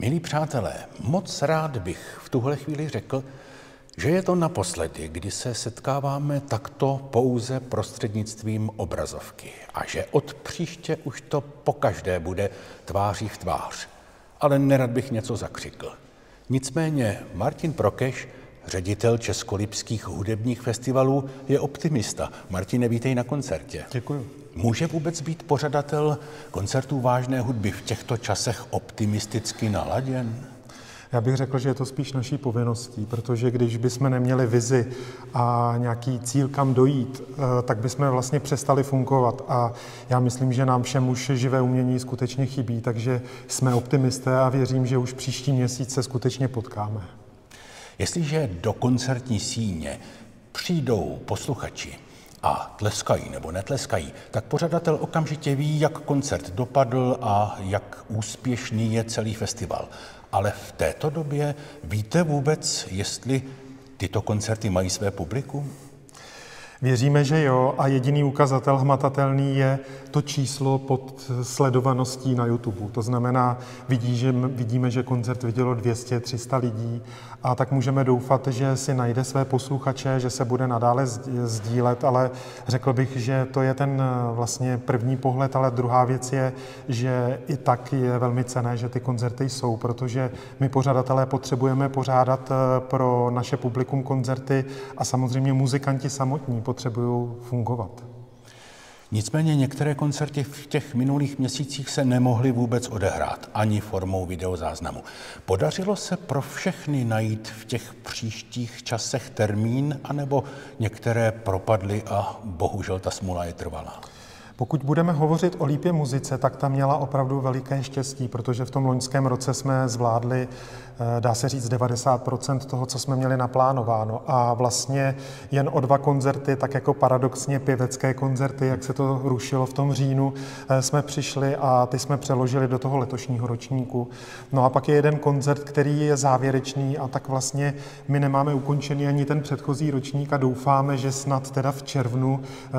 Milí přátelé, moc rád bych v tuhle chvíli řekl, že je to naposledy, kdy se setkáváme takto pouze prostřednictvím obrazovky a že od příště už to pokaždé bude tváří v tvář. Ale nerad bych něco zakřikl. Nicméně Martin Prokeš, ředitel Českolipských hudebních festivalů, je optimista. Martine, vítej na koncertě. Děkuji. Může vůbec být pořadatel koncertů vážné hudby v těchto časech optimisticky naladěn? Já bych řekl, že je to spíš naší povinností, protože když bychom neměli vizi a nějaký cíl, kam dojít, tak bychom vlastně přestali fungovat. A já myslím, že nám všem už živé umění skutečně chybí, takže jsme optimisté a věřím, že už příští měsíc se skutečně potkáme. Jestliže do koncertní síně přijdou posluchači a tleskají nebo netleskají, tak pořadatel okamžitě ví, jak koncert dopadl a jak úspěšný je celý festival. Ale v této době víte vůbec, jestli tyto koncerty mají své publikum? Věříme, že jo, a jediný ukazatel hmatatelný je to číslo pod sledovaností na YouTube. To znamená, vidíme, že koncert vidělo 200-300 lidí a tak můžeme doufat, že si najde své posluchače, že se bude nadále sdílet, ale řekl bych, že to je ten vlastně první pohled, ale druhá věc je, že i tak je velmi cenné, že ty koncerty jsou, protože my pořadatelé potřebujeme pořádat pro naše publikum koncerty a samozřejmě muzikanti samotní potřebují fungovat. Nicméně některé koncerty v těch minulých měsících se nemohly vůbec odehrát, ani formou videozáznamu. Podařilo se pro všechny najít v těch příštích časech termín, anebo některé propadly a bohužel ta smůla je trvalá? Pokud budeme hovořit o Lípě muzice, tak ta měla opravdu veliké štěstí, protože v tom loňském roce jsme zvládli, dá se říct, 90% toho, co jsme měli naplánováno. A vlastně jen o 2 koncerty, tak jako paradoxně pěvecké koncerty, jak se to rušilo v tom říjnu, jsme přišli a ty jsme přeložili do toho letošního ročníku. No a pak je jeden koncert, který je závěrečný a tak vlastně my nemáme ukončený ani ten předchozí ročník a doufáme, že snad teda v červnu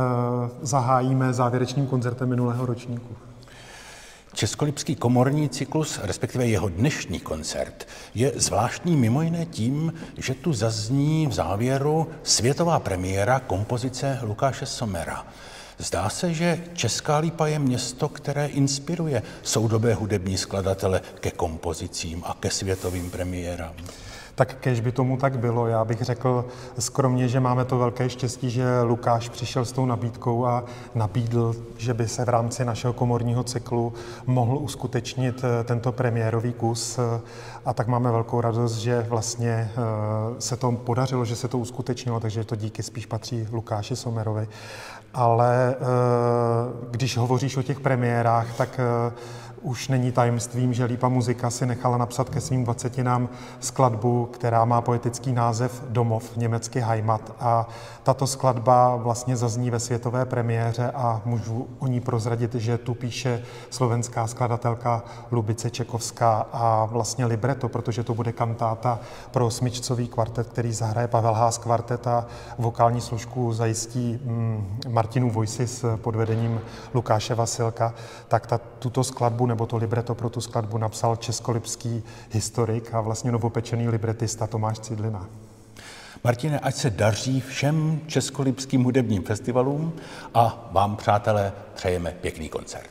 zahájíme závěrečným koncertem minulého ročníku. Českolipský komorní cyklus, respektive jeho dnešní koncert, je zvláštní mimo jiné tím, že tu zazní v závěru světová premiéra kompozice Lukáše Sommera. Zdá se, že Česká Lípa je město, které inspiruje soudobé hudební skladatele ke kompozicím a ke světovým premiérám. Tak kéž by tomu tak bylo. Já bych řekl skromně, že máme to velké štěstí, že Lukáš přišel s tou nabídkou a nabídl, že by se v rámci našeho komorního cyklu mohl uskutečnit tento premiérový kus. A tak máme velkou radost, že vlastně se to podařilo, že se to uskutečnilo, takže to díky spíš patří Lukáši Sommerovi. Ale když hovoříš o těch premiérách, tak už není tajemstvím, že Lípa muzika si nechala napsat ke svým 20 skladbu, která má poetický název Domov, německy Heimat. A tato skladba vlastně zazní ve světové premiéře a můžu o ní prozradit, že tu píše slovenská skladatelka Lubice Čekovská a vlastně libreto, protože to bude kantáta pro smyčcový kvartet, který zahraje Pavel Haas kvartet a vokální složku zajistí Martinu Voices pod vedením Lukáše Vasilka. Tak tuto skladbu nebo to libreto pro tu skladbu napsal českolipský historik a vlastně novopečený libretista Tomáš Cidlina. Martine, ať se daří všem českolipským hudebním festivalům a vám, přátelé, přejeme pěkný koncert.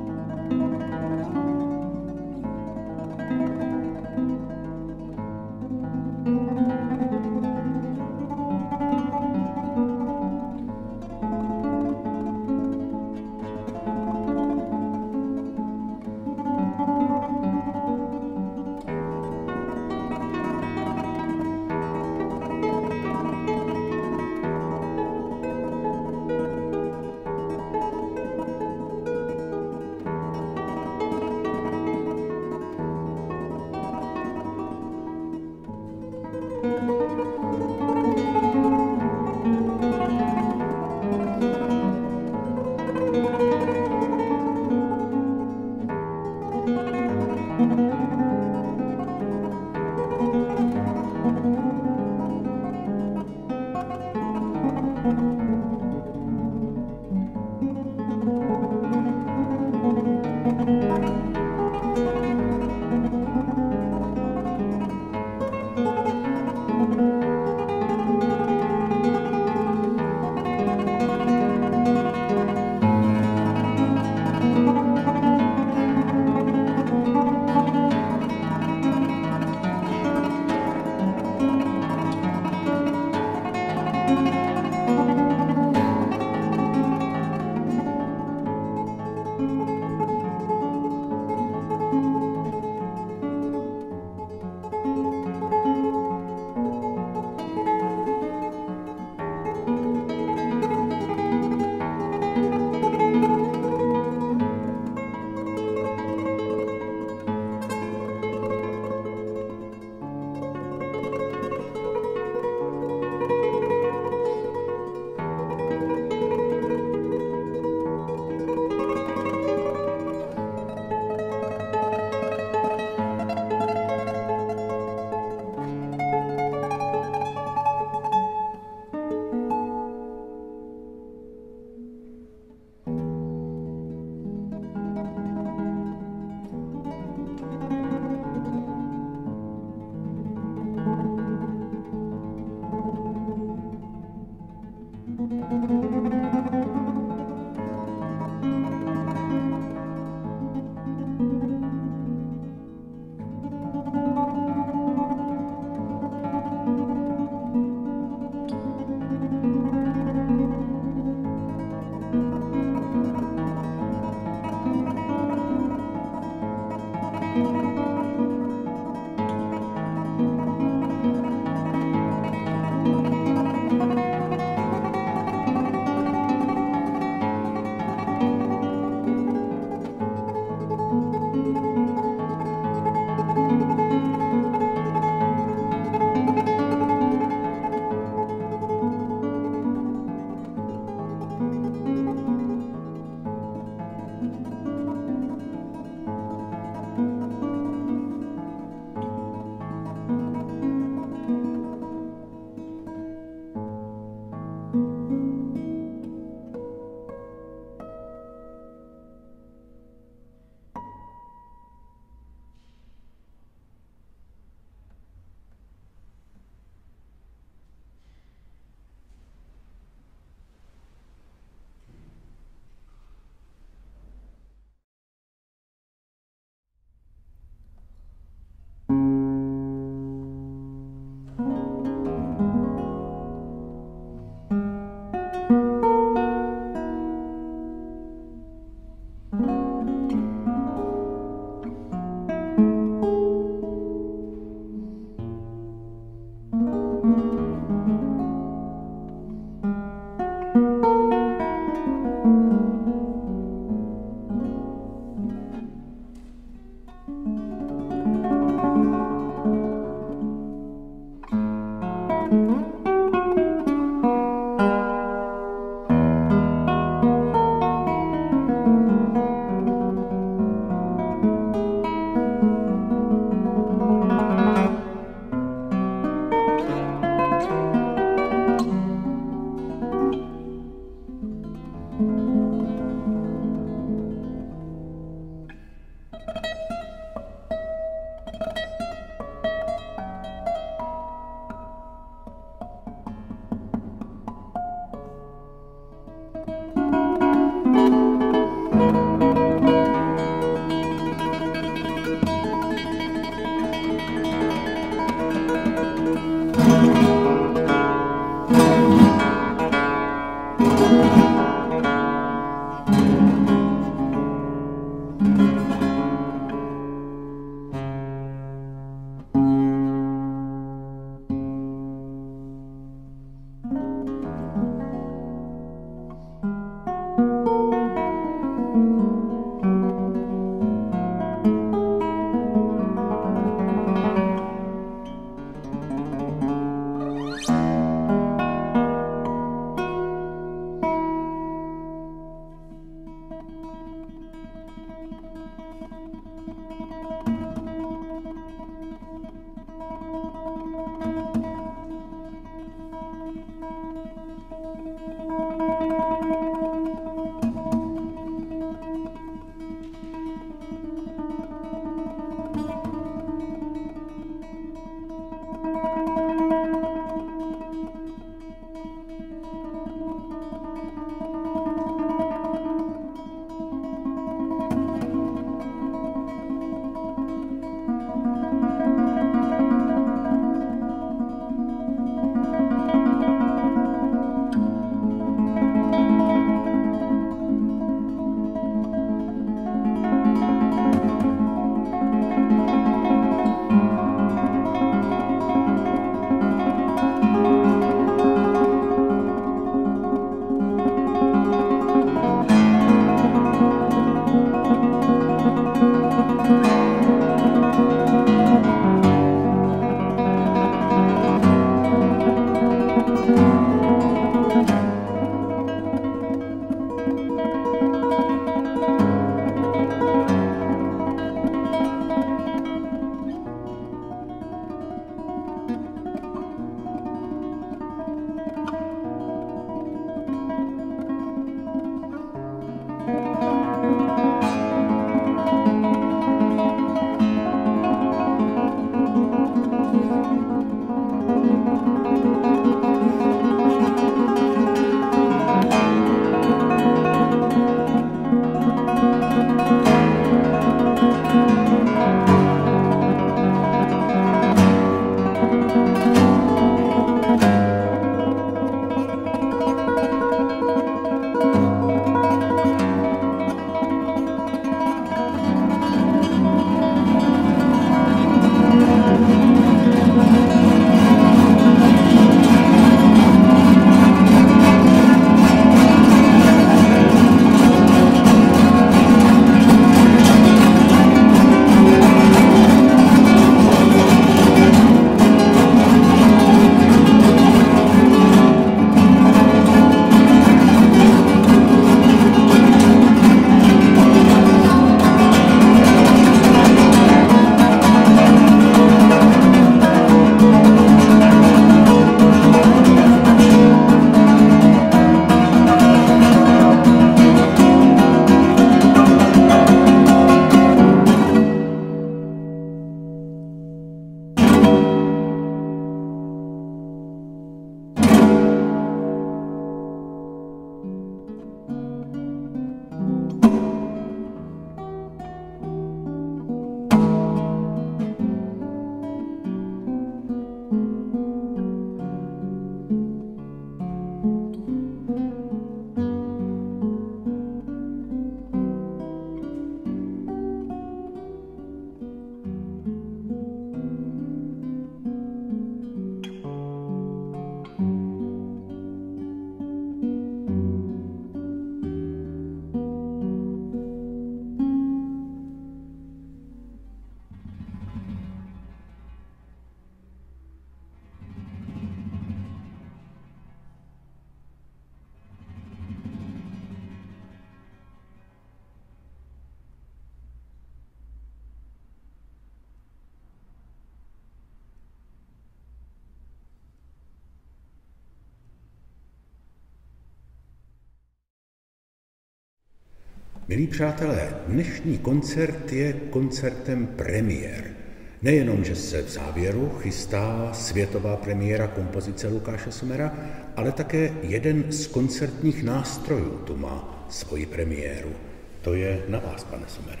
Milí přátelé, dnešní koncert je koncertem premiér. Nejenom, že se v závěru chystá světová premiéra kompozice Lukáše Somera, ale také jeden z koncertních nástrojů tu má svoji premiéru. To je na vás, pane Somere.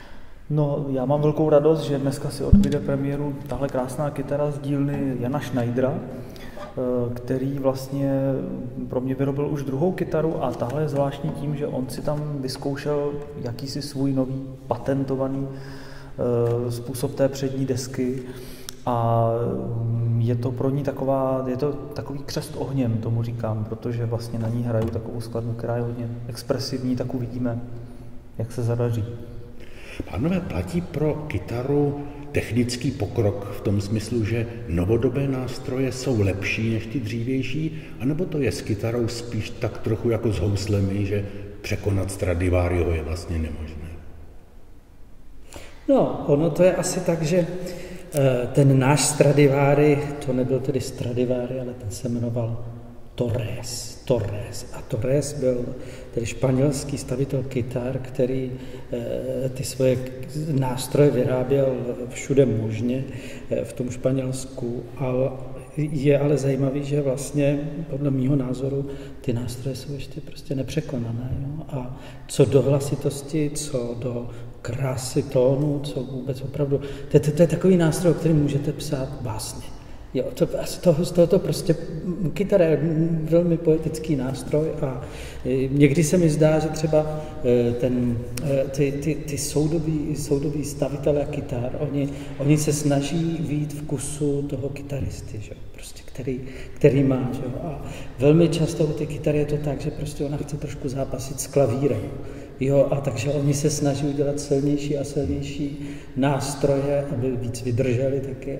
No, já mám velkou radost, že dneska si odbyde premiéru tahle krásná kytara z dílny Jana Schneidera, který vlastně pro mě vyrobil už druhou kytaru a tahle je zvláštní tím, že on si tam vyzkoušel jakýsi svůj nový patentovaný způsob té přední desky a je to pro ní takový křest ohněm, tomu říkám, protože vlastně na ní hraju takovou skladbu, která je hodně expresivní, tak uvidíme, jak se zadaří. Pánové, platí pro kytaru technický pokrok v tom smyslu, že novodobé nástroje jsou lepší než ty dřívější, anebo to je s kytarou spíš tak trochu jako s houslemi, že překonat Stradivariho je vlastně nemožné? No, ono to je asi tak, že ten náš Stradivari, to nebyl tedy Stradivari, ale ten se jmenoval Torres. A Torres byl tedy španělský stavitel kytar, který ty svoje nástroje vyráběl všude možně v tom Španělsku. Je ale zajímavý, že vlastně podle mýho názoru ty nástroje jsou ještě prostě nepřekonané. Jo? A co do hlasitosti, co do krásy tónu, co vůbec opravdu... To je takový nástroj, o kterém můžete psát básně. Jo, z tohoto prostě kytara je velmi poetický nástroj a někdy se mi zdá, že třeba ty soudobí stavitelé kytar, oni se snaží vyjít vkusu toho kytaristy, že? Prostě, který má. Že? A velmi často u ty kytary je to tak, že prostě ona chce trošku zápasit s klavírem. Jo, a takže oni se snaží udělat silnější a silnější nástroje, aby víc vydrželi taky.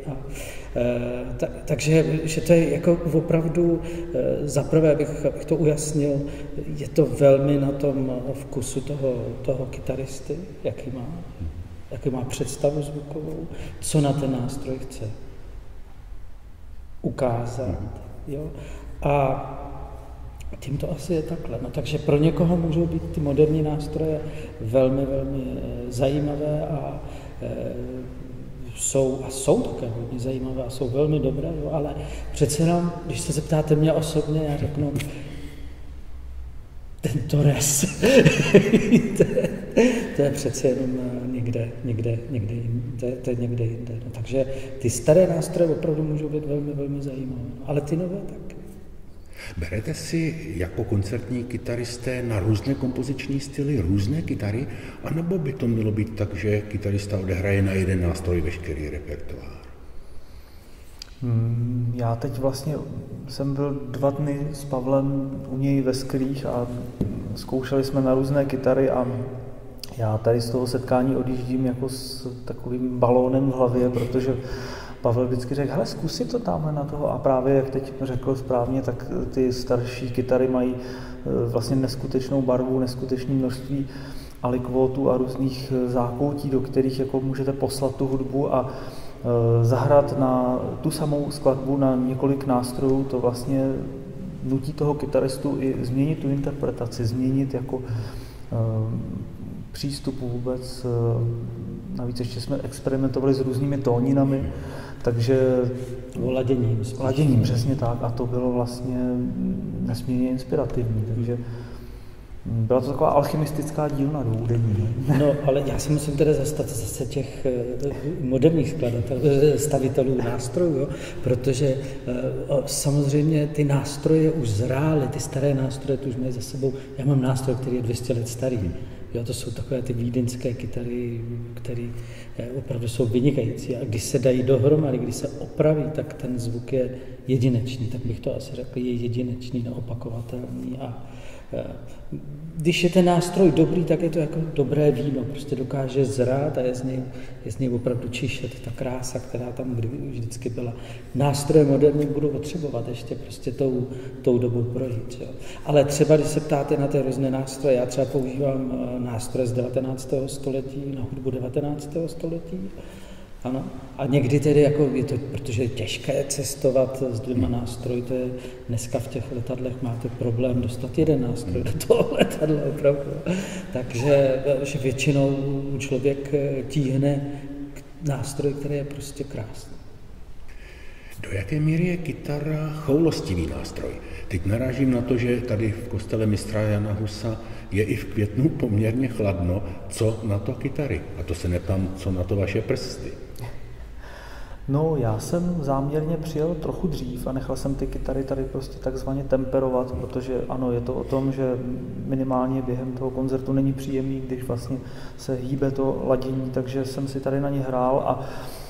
Takže že to je jako opravdu, zaprvé, abych to ujasnil, je to velmi na tom vkusu toho kytaristy, jaký má představu zvukovou, co na ten nástroj chce ukázat. Jo? A Tím to asi je takhle. No, takže pro někoho můžou být ty moderní nástroje velmi, velmi zajímavé a jsou také hodně zajímavé a jsou velmi dobré, jo, ale přece jenom, když se zeptáte mě osobně, já řeknu, ten Torres, to je přece jenom někde jinde, to je někde jinde. No, takže ty staré nástroje opravdu můžou být velmi, velmi zajímavé, ale ty nové taky. Berete si jako koncertní kytaristé na různé kompoziční styly různé kytary, anebo by to mělo být tak, že kytarista odehraje na jeden nástroj veškerý repertoár? Já teď vlastně jsem byl 2 dny s Pavlem u něj ve Skrých a zkoušeli jsme na různé kytary a já tady z toho setkání odjíždím jako s takovým balónem v hlavě, protože Pavel vždycky řekl, hele, zkus si to tamhle na toho a právě, jak teď řekl správně, tak ty starší kytary mají vlastně neskutečnou barvu, neskutečné množství alikvótů a různých zákoutí, do kterých jako můžete poslat tu hudbu a zahrát na tu samou skladbu na několik nástrojů, to vlastně nutí toho kytaristu i změnit tu interpretaci, změnit jako přístupu vůbec. Navíc ještě jsme experimentovali s různými tóninami, takže laděním, přesně tak, a to bylo vlastně nesmírně inspirativní, takže byla to taková alchymistická dílna dvoudenní. No, ale já si musím teda zastat zase těch moderních stavitelů nástrojů, jo? Protože samozřejmě ty nástroje už zrály, ty staré nástroje, tu už mají za sebou. Já mám nástroj, který je 200 let starý. Jo, to jsou takové ty vídeňské kytary, které opravdu jsou vynikající. A když se dají dohromady, když se opraví, tak ten zvuk je jedinečný. Tak bych to asi řekl, je jedinečný, neopakovatelný. A když je ten nástroj dobrý, tak je to jako dobré víno. Prostě dokáže zrát a je z něj opravdu čišet. Ta krása, která tam vždycky byla. Nástroje moderní budou potřebovat ještě prostě tou dobou projít. Jo. Ale třeba, když se ptáte na ty různé nástroje, já třeba používám nástroje z 19. století na hudbu 19. století. Ano. A někdy tedy jako je to, protože je těžké cestovat s 2 nástroji, to je dneska v těch letadlech máte problém dostat jeden nástroj do toho letadla opravdu. Takže že většinou člověk tíhne nástroj, který je prostě krásný. Do jaké míry je kytara choulostivý nástroj? Teď narážím na to, že tady v kostele mistra Jana Husa je i v květnu poměrně chladno. Co na to kytary? A to se neptám, co na to vaše prsty? No, já jsem záměrně přijel trochu dřív a nechal jsem ty kytary tady prostě takzvaně temperovat, protože ano, je to o tom, že minimálně během toho koncertu není příjemný, když vlastně se hýbe to ladění, takže jsem si tady na ně hrál a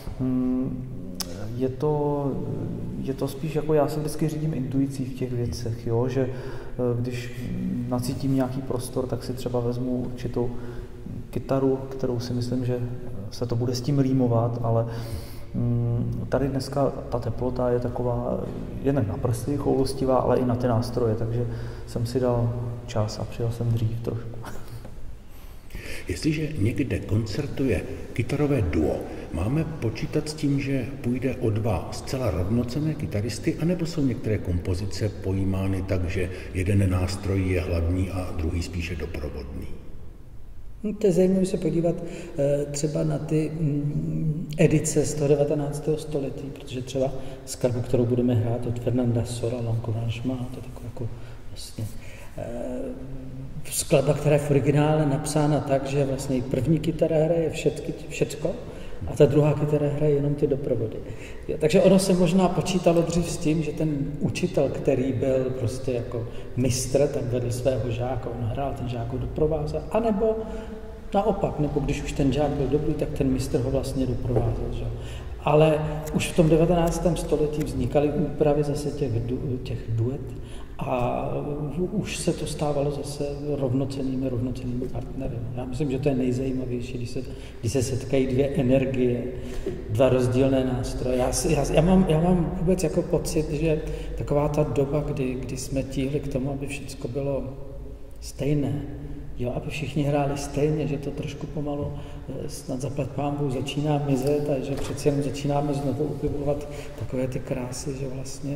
je to spíš jako já se vždycky řídím intuicí v těch věcech, jo? Že když nacítím nějaký prostor, tak si třeba vezmu určitou kytaru, kterou si myslím, že se to bude s tím rýmovat, ale tady dneska ta teplota je taková jen na prsty choulostivá, ale i na ty nástroje, takže jsem si dal čas a přijel jsem dřív trošku. Jestliže někde koncertuje kytarové duo, máme počítat s tím, že půjde o 2 zcela rovnocenné kytaristy, anebo jsou některé kompozice pojímány tak, že jeden nástroj je hlavní a druhý spíše doprovodný? To je zajímavé se podívat třeba na ty edice z toho 19. století, protože třeba skladbu, kterou budeme hrát od Fernanda Sora, L'Encouragement, to je taková jako vlastně skladba, která je v originále napsána tak, že vlastně první kytara hraje všecko a ta druhá kytara hraje jenom ty doprovody. Takže ono se možná počítalo dřív s tím, že ten učitel, který byl prostě jako mistr, tak vedl svého žáka, on hrál, ten žák ho doprovázel, anebo naopak, nebo když už ten žák byl dobrý, tak ten mistr ho vlastně doprovázel. Že? Ale už v tom 19. století vznikaly úpravy zase těch duet a už se to stávalo zase rovnocennými partnery. Já myslím, že to je nejzajímavější, když se setkají 2 energie, 2 rozdílné nástroje. Já mám vůbec jako pocit, že taková ta doba, kdy jsme tíhli k tomu, aby všechno bylo stejné, jo, aby všichni hráli stejně, že to trošku pomalu snad zaplať pánbůh začíná mizet a že přeci jenom začínáme znovu objevovat takové ty krásy, že vlastně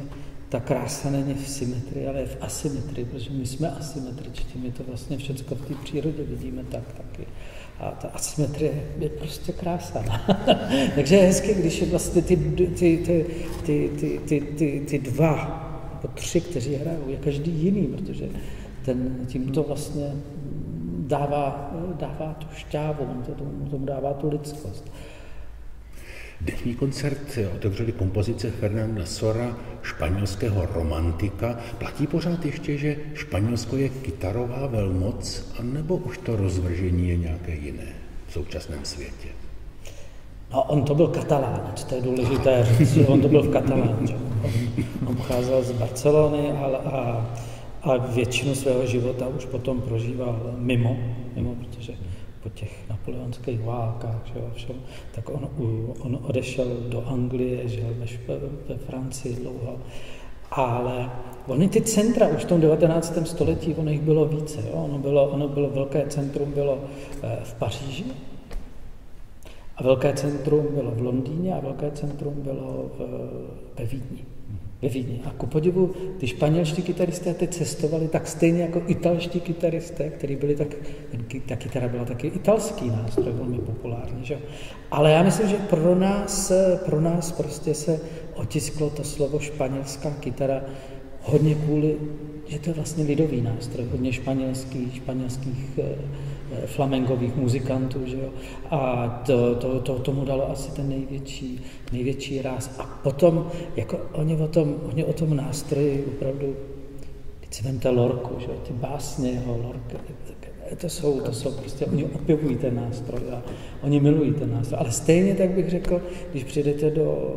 ta krása není v symetrii, ale je v asymetrii, protože my jsme asymetričtí, my to vlastně všechno v té přírodě vidíme taky. A ta asymetrie je prostě krása. Takže je hezky, když je vlastně ty dva nebo tři, kteří hrajou, je každý jiný, protože tím to vlastně dává tu šťávu, tomu dává tu lidskost. Dnešní koncert otevřeli kompozice Fernanda Sora, španělského romantika. Platí pořád ještě, že Španělsko je kytarová velmoc, anebo už to rozvržení je nějaké jiné v současném světě? No, on to byl Katalánec, to je důležité říct, že on to byl v Katalánci. On pocházel z Barcelony a většinu svého života už potom prožíval mimo, protože po těch napoleonských válkách, tak on odešel do Anglie, žil ve Francii dlouho. Ale ony ty centra už v tom 19. století, ono jich bylo více. Jo? Ono bylo velké centrum bylo v Paříži, a velké centrum bylo v Londýně a velké centrum bylo ve Vídni. A ku podivu, ty španělští kytaristé teď cestovali tak stejně jako italští kytaristé, kteří byli ta kytara byla taky italský nástroj, velmi populární. Že? Ale já myslím, že pro nás prostě se otisklo to slovo španělská kytara hodně kvůli, že to je vlastně lidový nástroj, hodně španělských flamengových muzikantů, že jo? A tomu dalo asi ten největší ráz. A potom, jako oni o tom nástroji opravdu, když si vemte Lorku, že jo? Ty básně jeho Lorka, to jsou prostě, oni opěvují ten nástroj a oni milují ten nástroj. Ale stejně tak bych řekl, když přijdete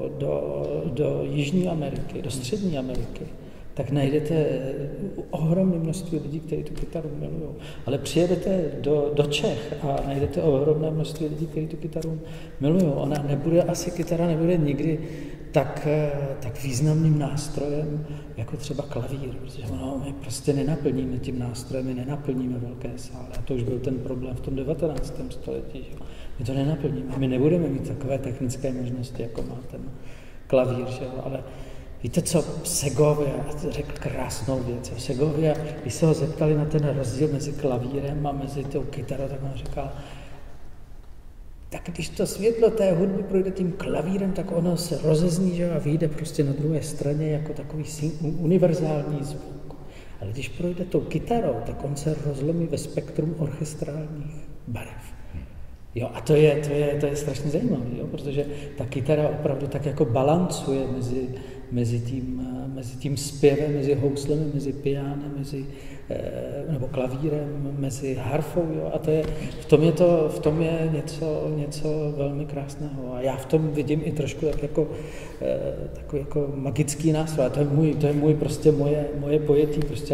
do Jižní Ameriky, do Střední Ameriky, tak najdete ohromné množství lidí, kteří tu kytaru milují. Ale přijedete do Čech a najdete ohromné množství lidí, kteří tu kytaru milují. Kytara nebude nikdy tak významným nástrojem, jako třeba klavír, protože my prostě nenaplníme tím nástrojem, my nenaplníme velké sály. A to už byl ten problém v tom 19. století. Že? My to nenaplníme, my nebudeme mít takové technické možnosti, jako má ten klavír, že? Ale víte co, Segovia řekl krásnou věc. Segovia, když se ho zeptali na ten rozdíl mezi klavírem a mezi tou kytarou, tak on říkal, tak když to světlo té hudby projde tím klavírem, tak ono se rozezní, že, a vyjde prostě na druhé straně jako takový univerzální zvuk. Ale když projde tou kytarou, tak on se rozlomí ve spektrum orchestrálních barev. Jo, a to je strašně zajímavé, jo, protože ta kytara opravdu tak jako balancuje mezi tím zpěvem, mezi houslemi, mezi pianem, nebo klavírem, mezi harfou, jo, a v tom je něco velmi krásného. A já v tom vidím i trošku takový jako magický nástroj. A to je můj prostě moje pojetí, prostě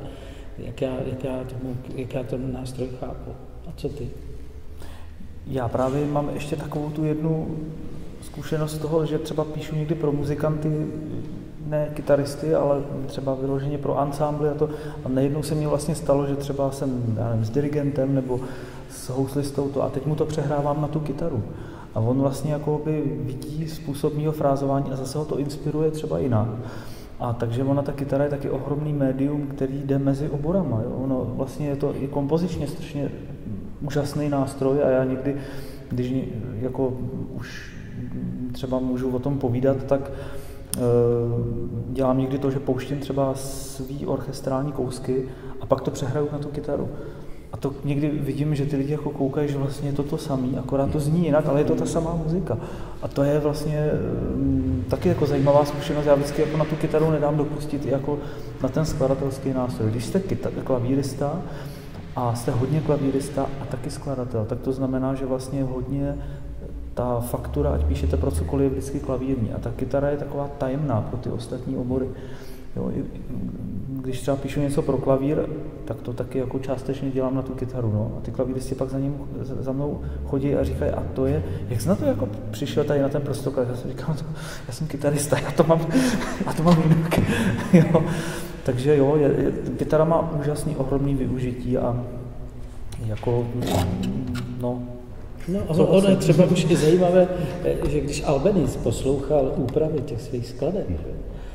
jak já ten nástroj chápu. A co ty? Já právě mám ještě takovou tu jednu zkušenost toho, že třeba píšu někdy pro muzikanty, ne kytaristy, ale třeba vyloženě pro ansámbly a najednou se mně vlastně stalo, že třeba jsem, s dirigentem nebo s houslistou a teď mu to přehrávám na tu kytaru. A on vlastně jakoby vidí způsob mýho frázování a zase ho to inspiruje třeba jinak. A takže ta kytara je taky ohromný médium, který jde mezi oborama. Jo? Ono vlastně je to i kompozičně strašně úžasný nástroj a já někdy, když jako už třeba můžu o tom povídat, tak dělám někdy to, že pouštím třeba svý orchestrální kousky a pak to přehraju na tu kytaru. A to někdy vidím, že ty lidi jako koukají, že vlastně je to samý, akorát to zní jinak, ale je to ta samá muzika. A to je vlastně taky jako zajímavá zkušenost. Já vždycky jako na tu kytaru nedám dopustit i jako na ten skladatelský nástroj. Když jste klavírista a jste hodně klavírista a taky skladatel, tak to znamená, že vlastně hodně ta faktura, ať píšete pro cokoliv, je vždycky klavírní. A ta kytara je taková tajemná pro ty ostatní obory. Jo, když třeba píšu něco pro klavír, tak to taky jako částečně dělám na tu kytaru. No. A ty klavíristi pak za mnou chodí a říkají, a to je, jak jsi na to jako přišel tady na ten prostoklad? Já jsem říkal, já jsem kytarista, já to mám jinak. Jo. Takže jo, kytara má úžasný, ohromný využití a jako, no. No, ono je třeba už i zajímavé, že když Albeniz poslouchal úpravy těch svých skladeb,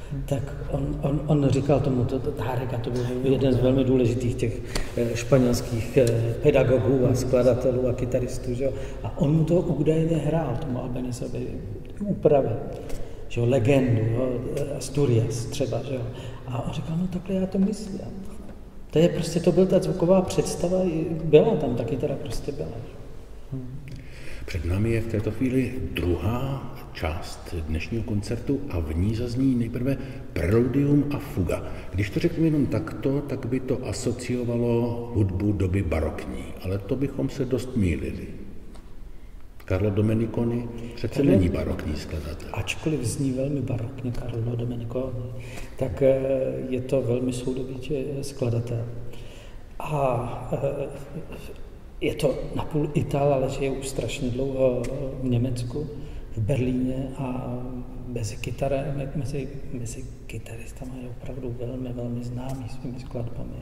Tak on říkal tomu, Tárek, a to byl jeden z velmi důležitých těch španělských pedagogů a skladatelů a kytaristů, že jo? A on mu to údajně hrál, tomu Albenizovi, úpravy, že jo? Legendu, jo? Asturias třeba, že jo? A on říkal, no takhle já to myslím. To je prostě, to byla ta zvuková představa, byla tam, ta kytara prostě byla. Před námi je v této chvíli druhá část dnešního koncertu a v ní zazní nejprve preludium a fuga. Když to řeknu jenom takto, tak by to asociovalo hudbu doby barokní, ale to bychom se dost mýlili. Carlo Domeniconi přece není barokní skladatel. Ačkoliv zní velmi barokně Carlo Domeniconi, tak je to velmi soudobý skladatel. A je to napůl Ital, ale žije už strašně dlouho v Německu, v Berlíně a mezi kytaristama je opravdu velmi, velmi známý svými skladbami.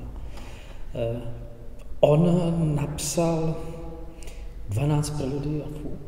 On napsal 12 preludií a fug,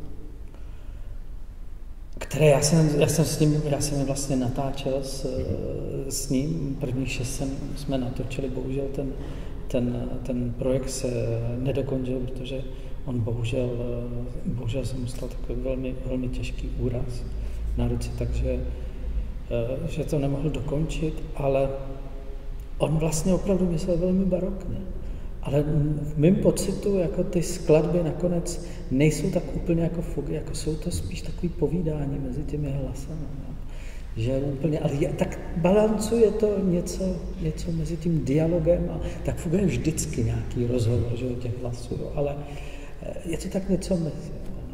které já jsem je vlastně natáčel s ním. Prvních 6 jsme natočili, bohužel ten projekt se nedokončil, protože on bohužel se mu stal takový velmi, velmi těžký úraz na ruce, takže že to nemohl dokončit, ale on vlastně opravdu myslel velmi barokně. Ale v mém pocitu, jako ty skladby nakonec nejsou tak úplně jako fugy, jako jsou to spíš takový povídání mezi těmi hlasami. Že úplně, ale tak balancuje to něco mezi tím dialogem a tak fuga je vždycky nějaký rozhovor, že, těch hlasů, jo, ale je to tak něco mezi.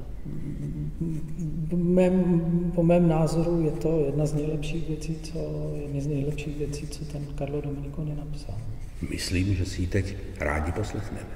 Po mém názoru je to jedna z nejlepších věcí, co ten Carlo Domeniconi napsal. Myslím, že si ji teď rádi poslechneme.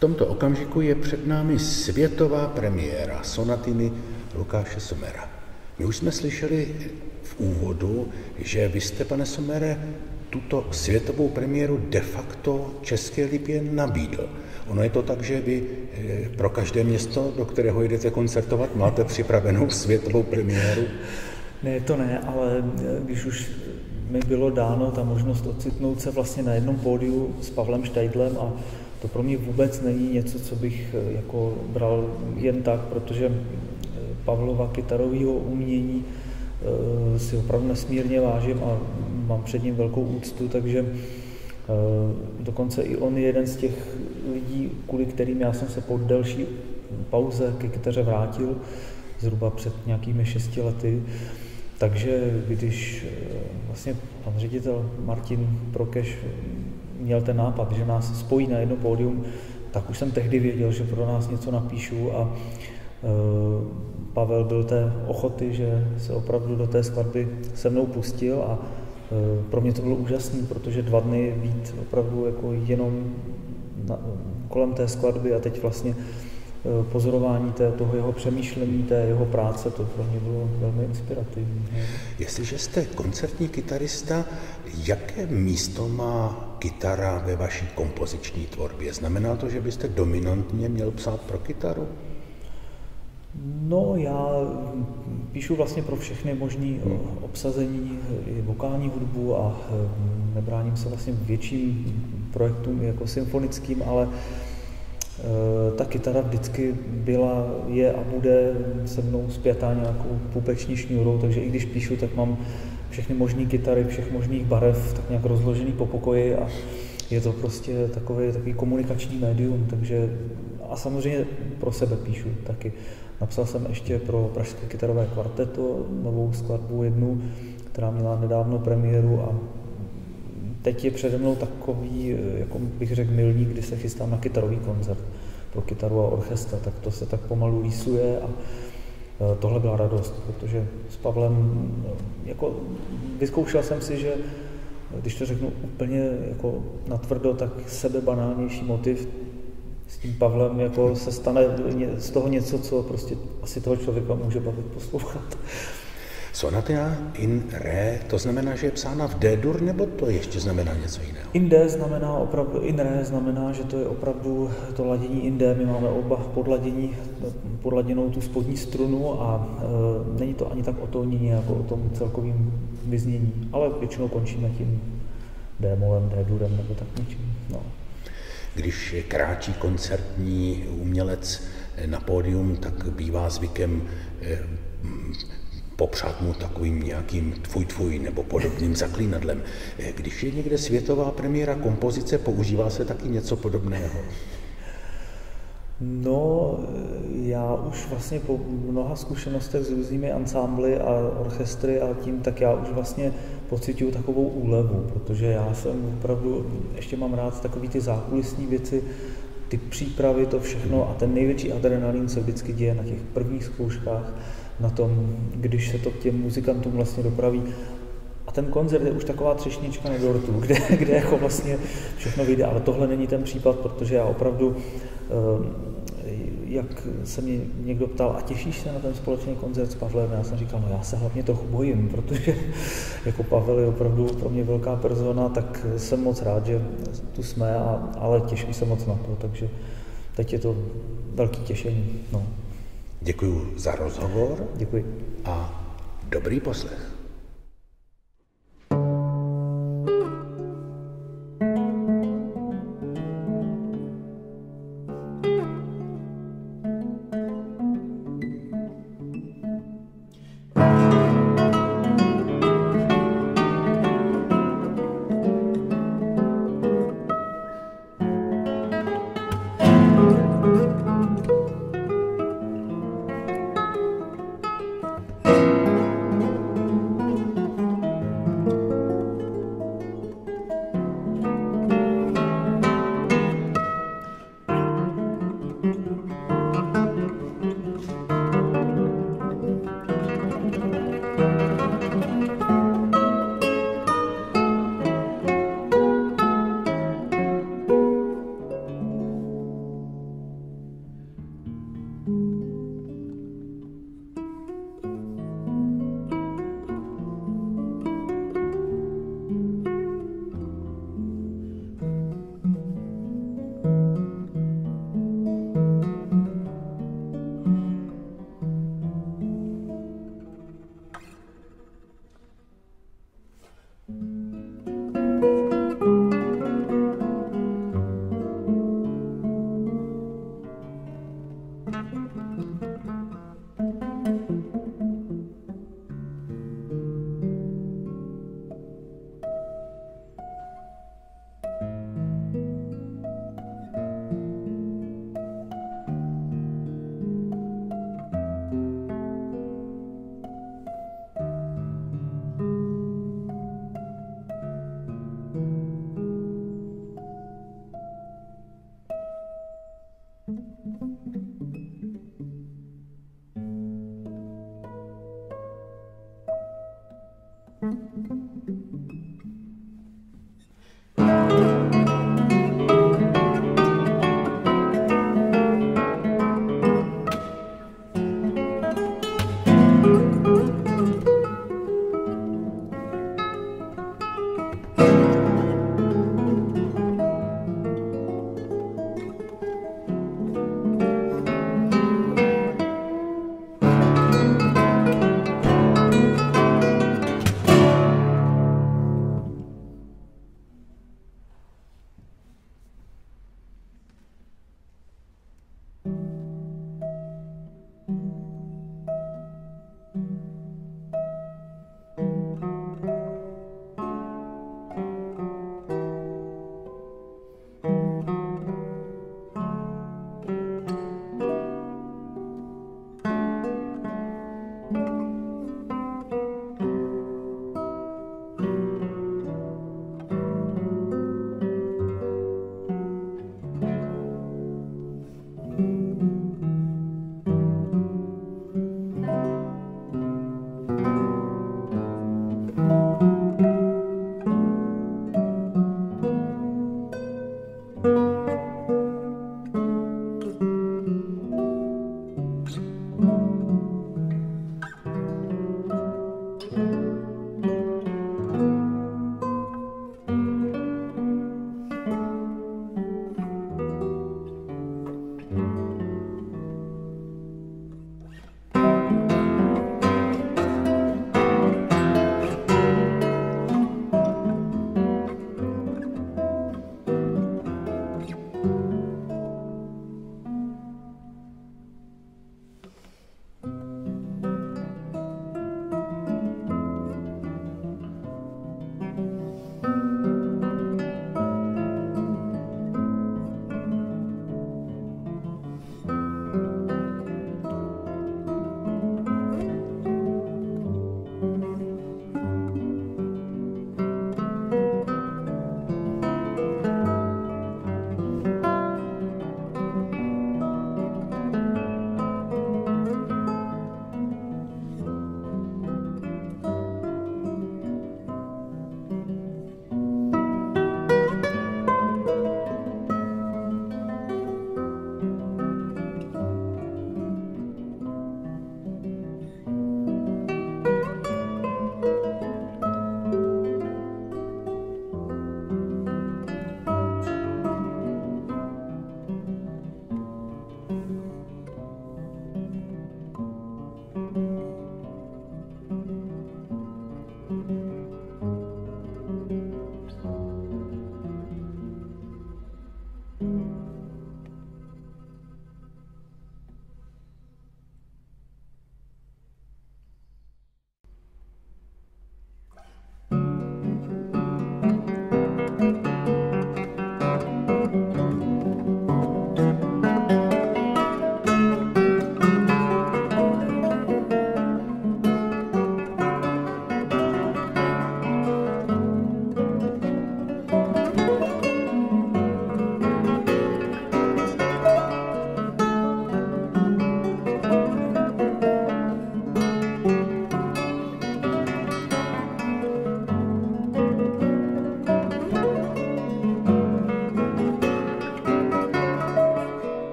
tomto okamžiku je před námi světová premiéra sonatiny Lukáše Sommera. My už jsme slyšeli v úvodu, že vy jste, pane Sommere, tuto světovou premiéru de facto České Lípě nabídl. Ono je to tak, že vy pro každé město, do kterého jdete koncertovat, máte připravenou světovou premiéru? Ne, to ne, ale když už mi bylo dáno ta možnost ocitnout se vlastně na jednom pódiu s Pavlem Štajdlem, a to pro mě vůbec není něco, co bych jako bral jen tak, protože Pavlova kytarového umění si opravdu nesmírně vážím a mám před ním velkou úctu, takže dokonce i on je jeden z těch lidí, kvůli kterým já jsem se po delší pauze ke kytaře vrátil, zhruba před nějakými 6 lety. Takže když vlastně pan ředitel Martin Prokeš měl ten nápad, že nás spojí na jedno pódium, tak už jsem tehdy věděl, že pro nás něco napíšu, a Pavel byl té ochoty, že se opravdu do té skladby se mnou pustil, a pro mě to bylo úžasné, protože 2 dny být opravdu jako jenom kolem té skladby a teď vlastně pozorování toho jeho přemýšlení, té jeho práce, to pro mě bylo velmi inspirativní. Jestliže jste koncertní kytarista, jaké místo má kytara ve vaší kompoziční tvorbě? Znamená to, že byste dominantně měl psát pro kytaru? No, já píšu vlastně pro všechny možné obsazení, i vokální hudbu, a nebráním se vlastně větším projektům jako symfonickým, ale ta kytara vždycky byla, je a bude se mnou spjatá nějakou pupeční šňůrou, takže i když píšu, tak mám všechny možné kytary, všech možných barev tak nějak rozložený po pokoji, a je to prostě takový komunikační médium, takže a samozřejmě pro sebe píšu taky. Napsal jsem ještě pro Pražské kytarové kvarteto novou skladbu jednu, která měla nedávno premiéru, a teď je přede mnou takový, jako bych řekl, milník, kdy se chystám na kytarový koncert pro kytaru a orchestra, tak to se tak pomalu rýsuje, a tohle byla radost, protože s Pavlem jako vyzkoušel jsem si, že když to řeknu úplně jako natvrdo, tak sebebanálnější motiv s tím Pavlem jako se stane z toho něco, co prostě asi toho člověka může bavit poslouchat. Sonata in Ré, to znamená, že je psána v D-dur, nebo to ještě znamená něco jiného? In D znamená opravdu, in Ré znamená, že to je opravdu to ladění in D. My máme oba podladěnou tu spodní strunu, a není to ani tak o tónině, jako o tom celkovým vyznění, ale většinou končíme tím D-molem, D-durem nebo tak něčím. No. Když kráčí koncertní umělec na pódium, tak bývá zvykem popřát mu takovým nějakým tvůj nebo podobným zaklínadlem. Když je někde světová premiéra kompozice, používá se taky něco podobného? No, já už vlastně po mnoha zkušenostech s různými ansámbly a orchestry a tím, tak já už vlastně pociťuju takovou úlevu, protože já jsem opravdu, ještě mám rád takový ty zákulisní věci, ty přípravy, to všechno, a ten největší adrenalin se vždycky děje na těch prvních zkouškách, na tom, když se to k těm muzikantům vlastně dopraví. A ten koncert je už taková třešnička na dortu, kde jako vlastně všechno vyjde, ale tohle není ten případ, protože já opravdu, jak se mě někdo ptal, a těšíš se na ten společný koncert s Pavlem? Já jsem říkal, no já se hlavně trochu bojím, protože jako Pavel je opravdu pro mě velká persona, tak jsem moc rád, že tu jsme, ale těším se moc na to, takže teď je to velký těšení. No. Děkuji za rozhovor. Děkuji. A dobrý poslech.